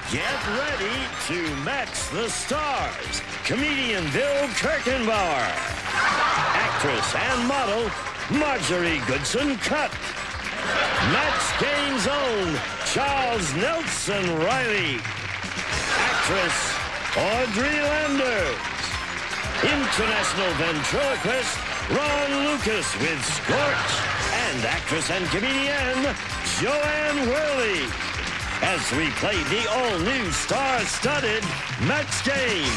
Get ready to match the stars. Comedian Bill Kirchenbauer. Actress and model Marjorie Goodson Cutt. Match Game's own Charles Nelson Reilly. Actress Audrey. International ventriloquist Ronn Lucas with Scorch. And actress and comedian Joanne Worley. As we play the all-new star-studded Match Game.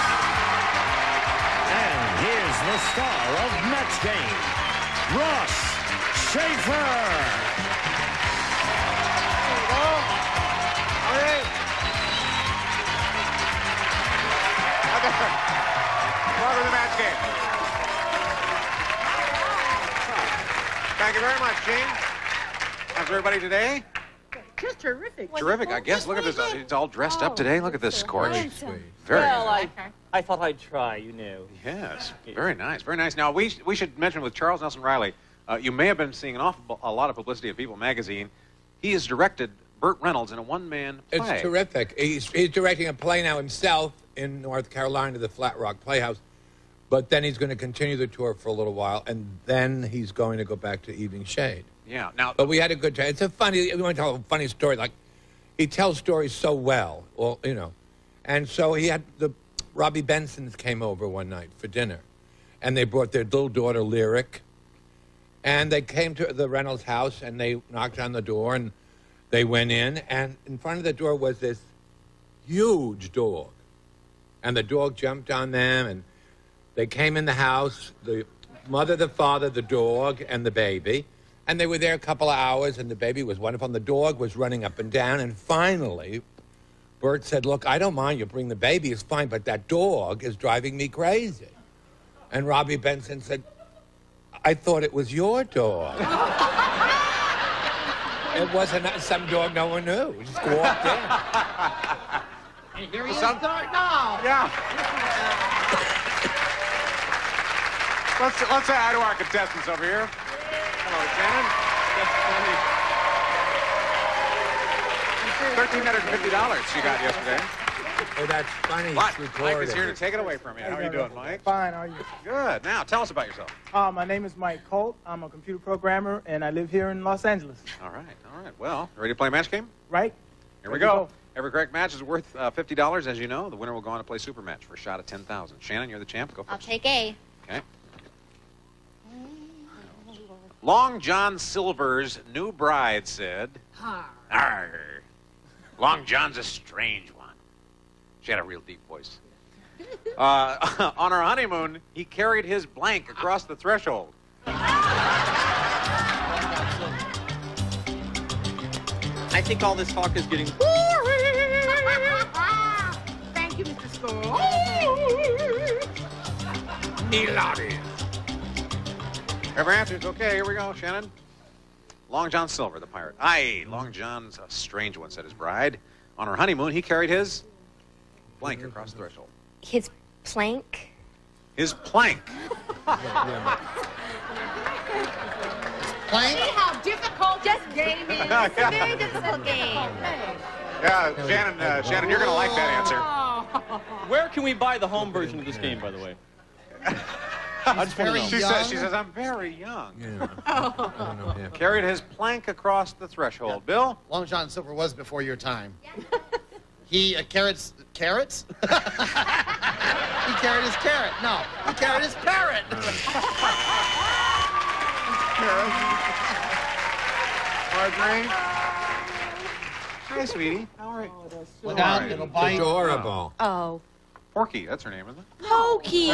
And here's the star of Match Game, Ross Schaefer. There you go. All right. Welcome to the Match Game. Thank you very much, Gene. How's everybody today? Just terrific. Terrific, I guess. Look at this. It's all dressed up today. Look at this, Scorch. Very well, nice. I thought I'd try, you know. Yes, very nice, very nice. Now, we should mention with Charles Nelson Reilly, you may have been seeing a lot of publicity in People magazine. He has directed Burt Reynolds in a one-man play. It's terrific. He's directing a play now himself in North Carolina, the Flat Rock Playhouse. But then he's going to continue the tour for a little while, and then he's going to go back to Evening Shade. Yeah. Now, but we had a good time. It's a funny. We want to tell a funny story. Like, he tells stories so well. Well, you know, and so he had Robbie Benson's came over one night for dinner, and they brought their little daughter Lyric, and they came to the Reynolds house, and they knocked on the door, and they went in, and in front of the door was this huge dog, and the dog jumped on them, and they came in the house, the mother, the father, the dog, and the baby. And they were there a couple of hours, and the baby was wonderful, and the dog was running up and down. And finally, Bert said, look, I don't mind you bring the baby, it's fine, but that dog is driving me crazy. And Robbie Benson said, I thought it was your dog. It wasn't some dog no one knew. He just walked in. And here he is now. yeah. Let's say hi to our contestants over here. Hello, Shannon. $1,350 you got yesterday. Oh, that's funny. Mike is here to take it away from you. How are you doing, Mike? Fine, how are you? Good. Now, tell us about yourself. My name is Mike Colt. I'm a computer programmer, and I live here in Los Angeles. All right. Well, ready to play a match game? Right. Here we go. Every correct match is worth $50, as you know. The winner will go on to play Super Match for a shot at $10,000. Shannon, you're the champ. Go first. I'll take A. Okay. Long John Silver's new bride said, "Arr, Long John's a strange one." She had a real deep voice. On our honeymoon, he carried his blank across the threshold. I think all this talk is getting Thank you, Mr. Score. Every answer's okay. Here we go, Shannon. Long John Silver, the pirate. Aye, Long John's a strange one, said his bride. On her honeymoon, he carried his blank across the threshold. His plank? His plank. See how difficult this game is? It's a very difficult game. Yeah, Shannon, you're going to like that answer. Where can we buy the home version of this game, by the way? She says, I'm very young. Yeah. Carried his plank across the threshold. Yeah. Bill? Long John Silver was before your time. Yeah. He carrots? He carried his carrot. No, he carried his parrot. Marjorie? Hi, sweetie. How are you? Look out, it'll bite. Adorable. Oh. Porky, that's her name, isn't it? Pokey.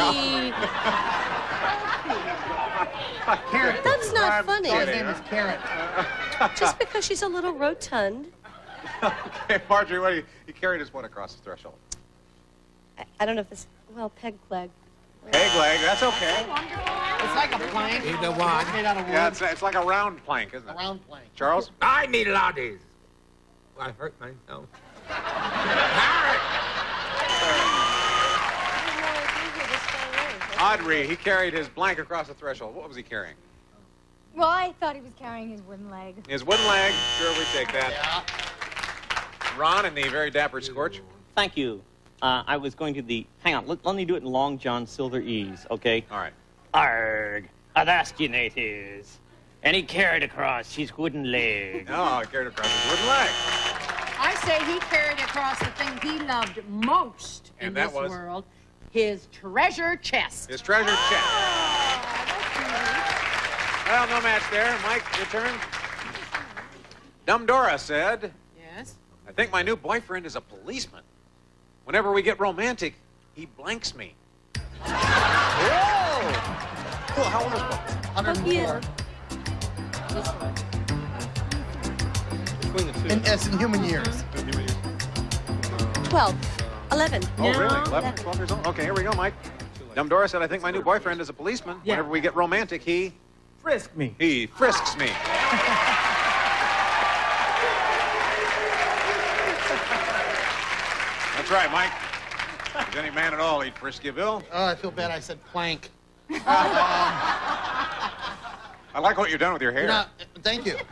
Carrot. That's not funny. His name is Carrot. Just because she's a little rotund. Okay, Marjorie, he carried his what across the threshold? I don't know if this, well, peg leg. Peg leg, that's okay. It's like a plank. Either one. It's made out of wood. Yeah, it's like a round plank, isn't it? A round plank. Charles? I need a lot of these. I hurt myself. Audrey, he carried his blank across the threshold. What was he carrying? Well, I thought he was carrying his wooden leg. His wooden leg. Sure, we take that. Yeah. Ron and the very dapper Scorch. Thank you. I was going to the... Hang on. Let me do it in Long John Silver E's, okay? All right. Arg. I'd ask you, natives. And he carried across his wooden leg. No, I carried across his wooden leg. I say he carried across the thing he loved most in And that this was? world, his treasure chest. His treasure chest. Well, no match there. Mike, your turn. Dumb Dora said, Yes? I think my new boyfriend is a policeman. Whenever we get romantic, he blanks me. Whoa! Cool. How old is Book? Bookie 104. is- Between the two. As in human years. 12. 11. Oh, really? No, 11, 12 years old? Okay, here we go, Mike. Dumb Dora said, I think my new boyfriend is a policeman. Yeah. Whenever we get romantic, he Frisk me. frisks me. That's right, Mike. If any man at all, he'd frisk you, Bill. Oh, I feel bad I said plank. I like what you've done with your hair. You're not, thank you.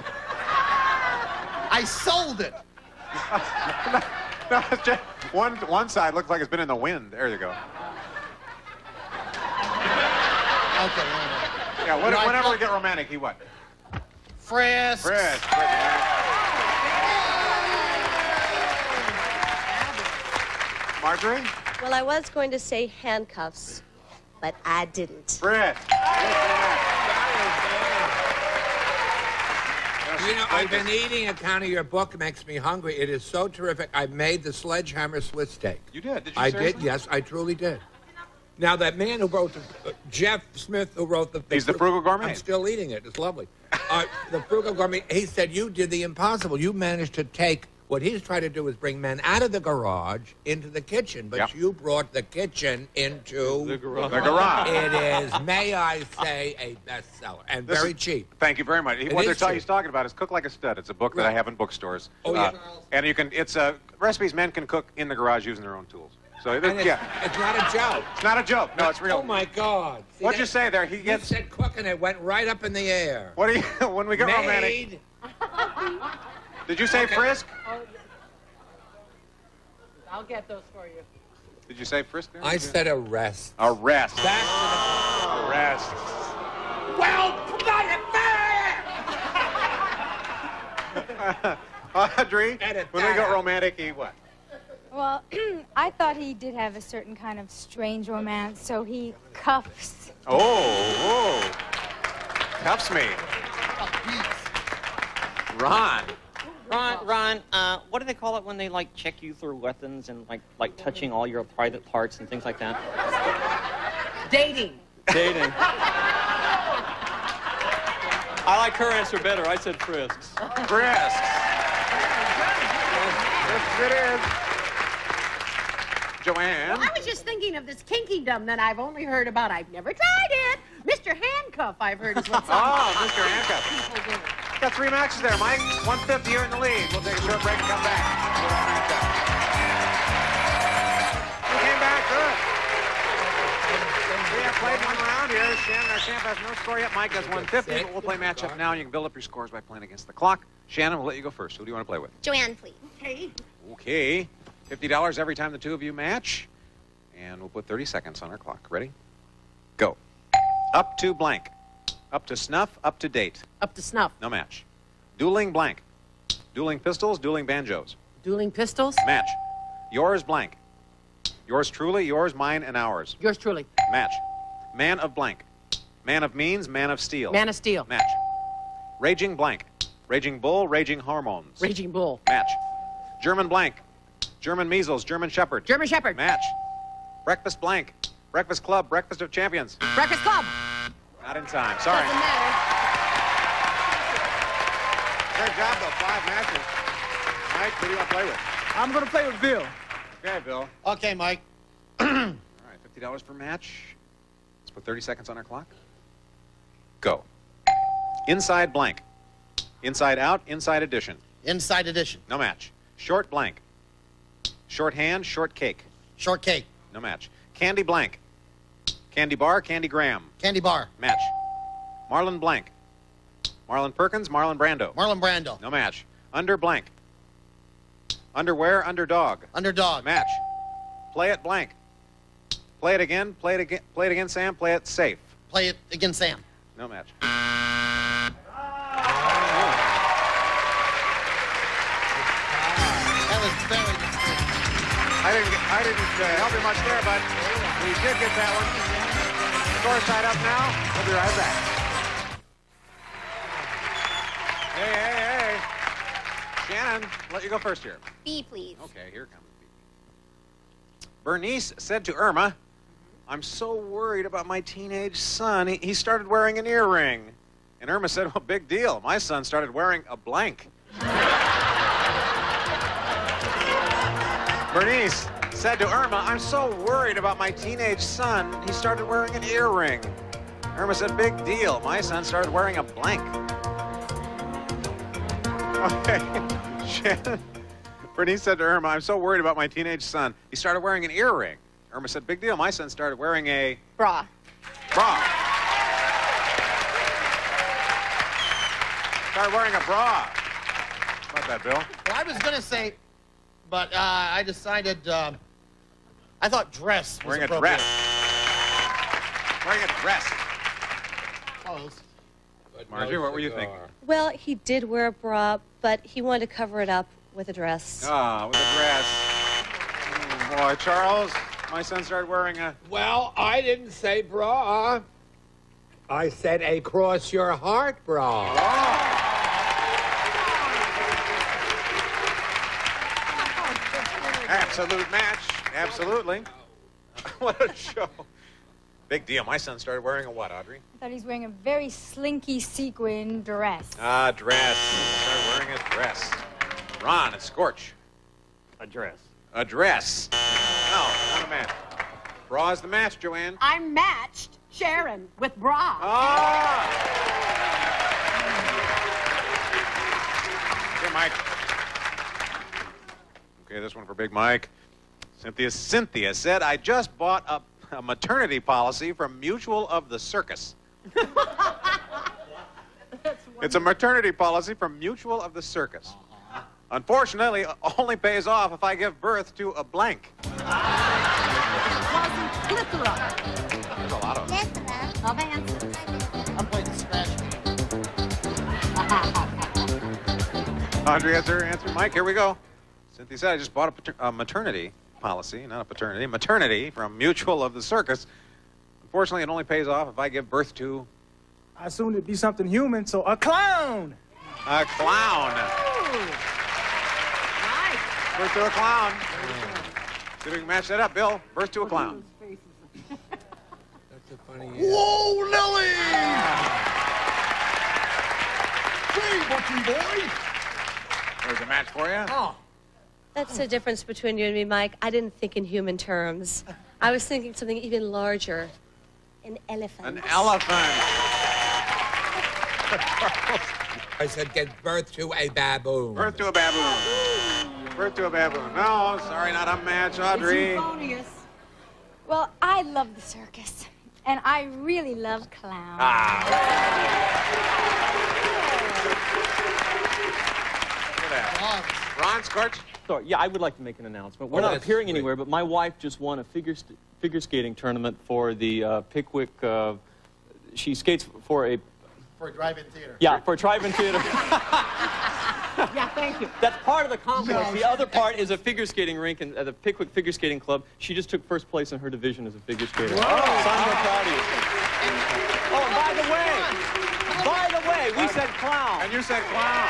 I sold it. No, it's just one side looks like it's been in the wind. There you go. Okay. Yeah, You know, I whenever we thought- get romantic, he what? Frisk. Frisk. Marjorie? Well, I was going to say handcuffs, but I didn't. Frisk. You know, I've been eating a count of your book. It makes me hungry. It is so terrific. I made the sledgehammer Swiss steak. You did? Did you I seriously? did, yes, I truly did. Now, that man who wrote Jeff Smith, who wrote the... He's the Frugal Gourmet. I'm still eating it. It's lovely. The Frugal Gourmet, he said, you did the impossible. You managed to take... What he's trying to do is bring men out of the garage into the kitchen, but Yep. you brought the kitchen into... The garage. It is, may I say, a bestseller, and This very is- cheap. Thank you very much. It What is cheap. he's talking about is Cook Like a Stud. It's a book that I Right. have in bookstores. Oh, yeah. And you can, it's recipes men can cook in the garage using their own tools. So, And it's, yeah. it's not a joke. It's not a joke. No, it's real. Oh, my God. See, What'd that- you say there? He You gets... said cook, and it went right up in the air. What do you... When we get romantic... Made. Did you say frisk? I'll get those for you. Did you say frisk there? I said arrest. Arrest. Back Arrest. to the... Well, Audrey, Edit when we that go out. romantic, he what? Well, I thought he did have a certain kind of strange romance, so he cuffs. Oh. Cuffs me. Ron. Ron, what do they call it when they, like, check you through weapons and, like touching all your private parts and things like that? Dating. Dating. I like her answer better. I said frisks. Frisk. Yes, it is. Joanne. Well, I was just thinking of this kinkydom that I've only heard about. I've never tried it. Mr. Handcuff, I've heard is what some Oh, Mr. Handcuff. people do. Got 3 matches there, Mike. 150, you're in the lead. We'll take a short break and come back. We came back good. We have played one round here. Shannon, our champ, has no score yet. Mike has 150, but we'll play matchup now. You can build up your scores by playing against the clock. Shannon, we'll let you go first. Who do you want to play with? Joanne, please. Okay. Okay. $50 every time the two of you match. And we'll put 30 seconds on our clock. Ready? Go. Up to blank. Up to snuff, up to date. Up to snuff. No match. Dueling blank. Dueling pistols, dueling banjos. Dueling pistols. Match. Yours blank. Yours truly, yours, mine, and ours. Yours truly. Match. Man of blank. Man of means, man of steel. Man of Steel. Match. Raging blank. Raging bull, raging hormones. Raging Bull. Match. German blank. German measles, German shepherd. German Shepherd. Match. Breakfast blank. Breakfast club, breakfast of champions. Breakfast Club. Not in time. Sorry. Doesn't matter. Great job, though. 5 matches. Mike, who do you want to play with? I'm going to play with Bill. Okay, Bill. Okay, Mike. All right, $50 per match. Let's put 30 seconds on our clock. Go. Inside blank. Inside out, inside addition. Inside edition. No match. Short blank. Short hand, short cake. Short cake. No match. Candy blank. Candy bar, candy gram. Candy bar. Match. Marlon blank. Marlon Perkins, Marlon Brando. Marlon Brando. No match. Under blank. Underwear, underdog. Underdog. Match. Play it blank. Play it again, Sam. Play it safe. Play it again, Sam. No match. That was very distinct. I didn't help you much there, but we did get that one. Score tied up now. We'll be right back. Hey. Shannon, let you go first here. B, please. Okay, here comes B. Bernice said to Irma, I'm so worried about my teenage son. He started wearing an earring. And Irma said, well, big deal. My son started wearing a blank. Bernice said to Irma, I'm so worried about my teenage son. He started wearing an earring. Irma said, big deal. My son started wearing a blank. Okay. Shannon. Bernice said to Irma, I'm so worried about my teenage son. He started wearing an earring. Irma said, big deal. My son started wearing a... Bra. Started wearing a bra. How about that, Bill? Well, I was going to say, but I decided, I thought dress was Wearing a appropriate. dress. Wearing a dress. Close. Marjorie, what were you thinking? Well, he did wear a bra, but he wanted to cover it up with a dress. Ah, with a dress. Boy, Charles, my son started wearing a... Well, I didn't say bra. I said a cross your heart bra. Absolute match. Absolutely. What a show. Big deal. My son started wearing a what, Audrey? I thought he was wearing a very slinky sequin dress. Ah, dress. Started wearing a dress. Ron, it's Scorch. A dress. A dress. No, not a match. Bra is the match, Joanne. I'm matched, Sharon, with bra. Ah! Okay, Mike. Okay, this one for Big Mike. Cynthia said, I just bought a maternity policy from Mutual of the Circus. It's a maternity policy from Mutual of the Circus. Unfortunately, it only pays off if I give birth to a blank. There's a lot of them. of answers. I'm playing the scratch. Audrey has her answer. Mike, here we go. Cynthia said, I just bought a maternity policy, not a paternity, maternity from Mutual of the Circus. Unfortunately, it only pays off if I give birth to... I assumed it'd be something human, so a clown. A clown. Nice. Birth to a clown. See if we can match that up, Bill. Birth to a clown. That's a funny... Whoa, Nelly! Hey, Bucky boy! There's a match for you. Oh. That's the difference between you and me, Mike. I didn't think in human terms. I was thinking something even larger. An elephant. An elephant. I said get birth to a baboon. Birth to a baboon. Birth to a baboon. No, sorry, not a match, Audrey. Well, I love the circus, and I really love clowns. Look at that. Ron, Scorch. So, yeah, I would like to make an announcement. We're not that's appearing sweet. anywhere, but my wife just won a figure skating tournament for the Pickwick. She skates for a... For a drive-in theater. Yeah, for a drive-in theater. Yeah, thank you. That's part of the complex. No, The other part is a figure skating rink and the Pickwick Figure Skating Club. She just took first place in her division as a figure skater. Whoa. So I'm real proud of you. Oh, by the way, we said clown. And you said clown.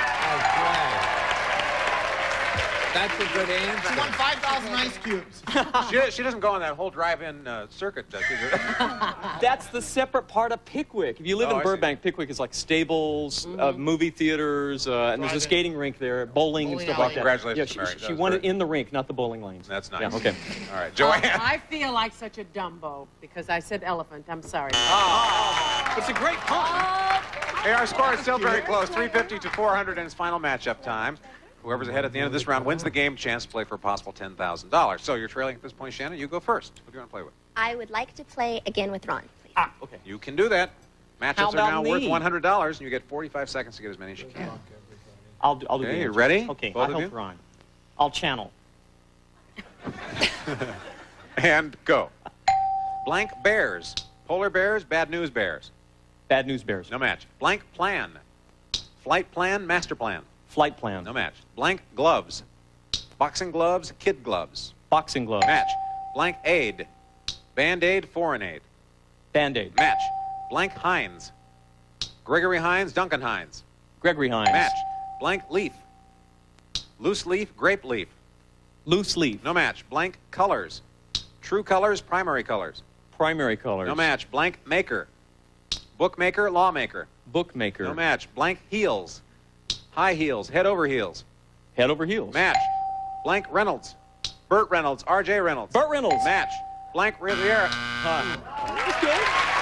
That's a good She answer. won 5,000 ice cubes. She doesn't go on that whole drive-in circuit, does she? That's the separate part of Pickwick. If you live Oh, I in see. Burbank, Pickwick is like stables, movie theaters, and there's a Drive-in. skating rink there, bowling and Bowling stuff alley. like that. Congratulations, Yeah, Mary. she won it in the rink, not the bowling lanes. That's nice. Yeah, okay. All right, Joanne. I feel like such a Dumbo because I said elephant. I'm sorry. It's a great pun. Hey, our score is still very close, 350 to 400 in its final matchup time. Whoever's ahead at the end of this round wins the game, chance to play for a possible $10,000. So you're trailing at this point, Shannon. You go first. What do you want to play with? I would like to play again with Ron, please. Okay. You can do that. How Matchups are about now me? worth $100, and you get 45 seconds to get as many as you can. I'll do Okay, the you answer. ready? Okay, Both I'll of help you? Ron. I'll channel. And go. Blank bears. Polar bears, bad news bears. Bad news bears. No match. Blank plan. Flight plan, master plan. Flight plan. No match. Blank gloves. Boxing gloves, kid gloves. Boxing gloves. Match. Blank aid. Band-aid, foreign aid. Band-aid. Match. Blank Hines. Gregory Hines, Duncan Hines. Gregory Hines. Match. Blank leaf. Loose leaf, grape leaf. Loose leaf. No match. Blank colors. True colors, primary colors. Primary colors. No match. Blank maker. Bookmaker, lawmaker. Bookmaker. No match. Blank heels. High heels, head over heels. Head over heels. Match. Blank Reynolds. Burt Reynolds, R.J. Reynolds. Burt Reynolds. Match. Blank Riviera. That's good.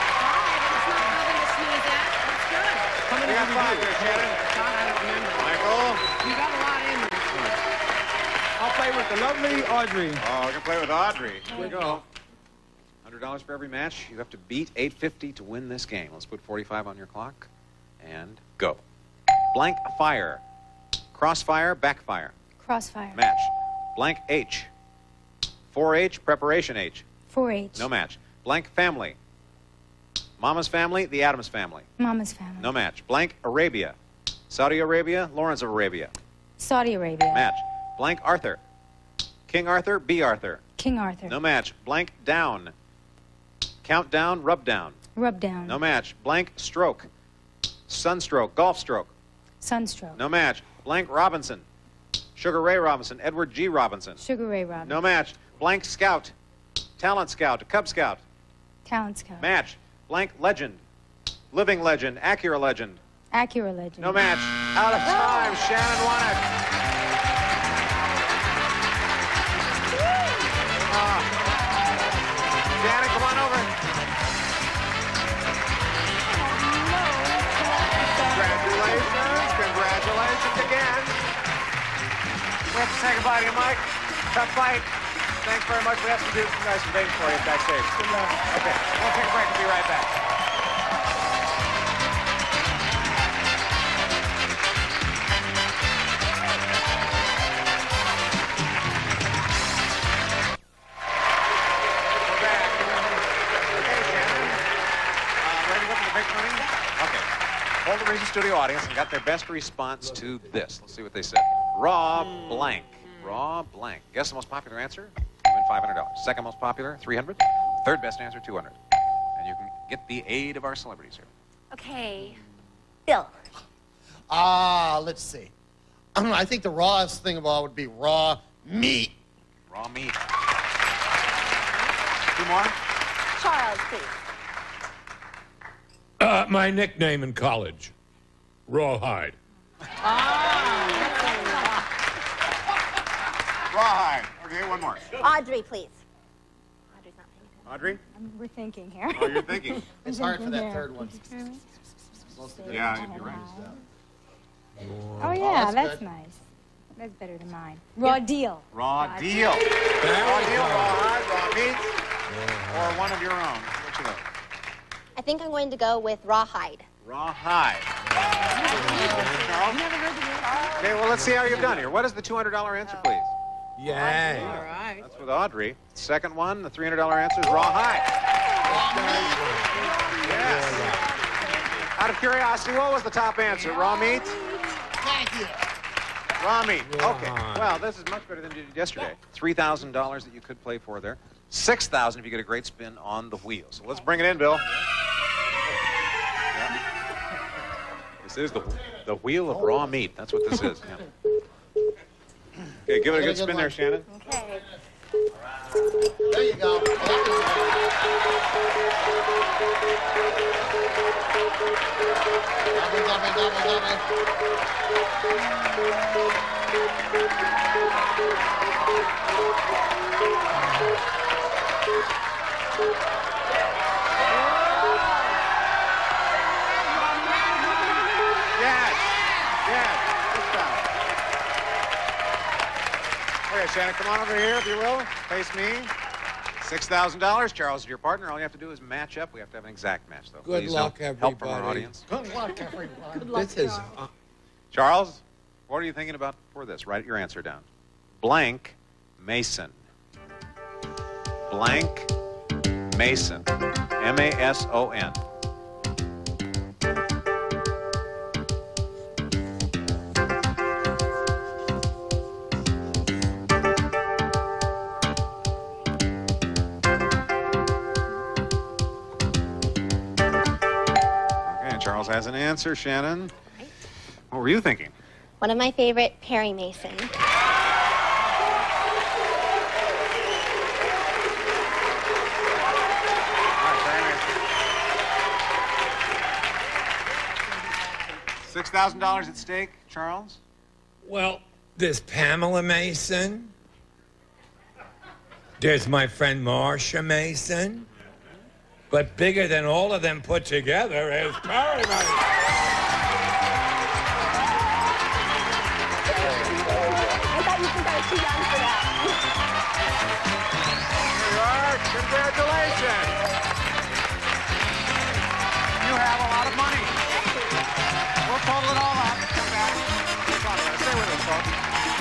We got 5 here, Shannon. I don't remember. Michael. You got a lot in there. I'll play with the lovely Audrey. Oh, we can play with Audrey. Here we go. $100 for every match. You have to beat 850 to win this game. Let's put 45 on your clock. And go. Blank fire. Crossfire, backfire. Crossfire. Match. Blank H. 4H, preparation H. 4-H. No match. Blank family. Mama's family, the Addams family. Mama's family. No match. Blank Arabia. Saudi Arabia, Lawrence of Arabia. Saudi Arabia. Match. Blank Arthur. King Arthur, B. Arthur. King Arthur. No match. Blank down. Countdown, rub down. Rub down. No match. Blank stroke. Sunstroke, golf stroke. Sunstroke. No match. Blank Robinson. Sugar Ray Robinson, Edward G. Robinson. Sugar Ray Robinson. No match. Blank scout. Talent scout, Cub Scout. Talent Scout. Match. Blank legend. Living legend, Acura legend. Acura legend. No match. Out of time. Shannon won it. Shannon, come on over. Congratulations. Congratulations again. We have to say goodbye to you, Mike. Tough fight. Thanks very much. We have to do some nice things for you backstage. Okay, we'll take a break and be right back. We're back. Okay, Shannon. Ready to go for the big money? Okay. Hold the Reason Studio audience and got their best response to this. Let's see what they said. Raw blank. Raw blank. Guess the most popular answer? You win $500. Second most popular, $300. Third best answer, $200. And you can get the aid of our celebrities here. Okay. Bill. Let's see. I think the rawest thing of all would be raw meat. Raw meat. 2 more? Charles, please. My nickname in college, Rawhide. Rawhide. Okay, 1 more. Audrey, please. Audrey's not paying attention. Audrey? We're thinking here. Oh, you're thinking. It's hard for that third one. Yeah, you're right. Oh, yeah, that's that's good. nice. That's better than mine. Raw deal. Raw deal. Raw deal, rawhide, raw meat, or one of your own. What you think? I think I'm going to go with rawhide. Rawhide. Charles? Okay, well, let's see how you've done here. What is the $200 answer, please? Yay. All right. That's with Audrey. Second one, the $300 answer is rawhide. Yes. Out of curiosity, what was the top answer? Raw meat? Thank you. Raw meat. Okay. Well, this is much better than you did yesterday. $3,000 that you could play for there. $6,000 if you get a great spin on the wheel. So let's bring it in, Bill. Yeah. This is the wheel of raw meat. That's what this is. Yeah. Okay, give it a good spin there, Shannon. Okay. There you go. Yes. Yes. Good job. Okay, Shannon, come on over here, if you will. Face me. $6,000. Charles is your partner. All you have to do is match up. We have to have an exact match, though. Good Please, luck, help from our everybody. audience. Good luck, everyone. This is... Charles, what are you thinking about for this? Write your answer down. blank Mason. Blank Mason. M-A-S-O-N. Okay, Charles has an answer. Shannon, what were you thinking? One of my favorite, Perry Mason. $6,000 at stake, Charles? Well, there's Pamela Mason. There's my friend Marcia Mason. But bigger than all of them put together is Perry Mason. I thought you think I was too young for that. Here you are. Congratulations. You have a lot of money. We'll total it all up. Come back. We'll talk about it. Stay with us, folks.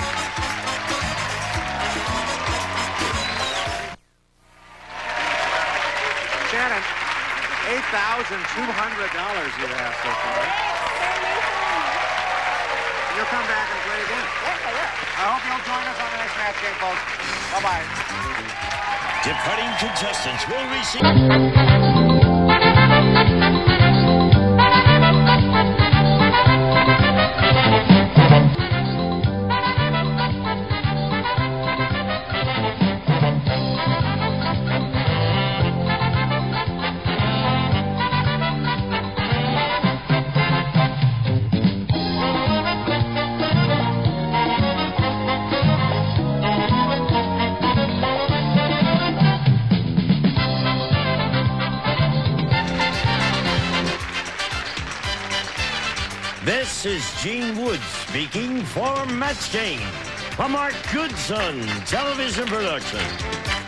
Shannon, $8,200 you have so far. You'll come back and play again. Yes, I will. I hope you'll join us on the next match game, folks. Bye-bye. Departing contestants will receive... This is Gene Woods speaking for Match Game, a Mark Goodson television production.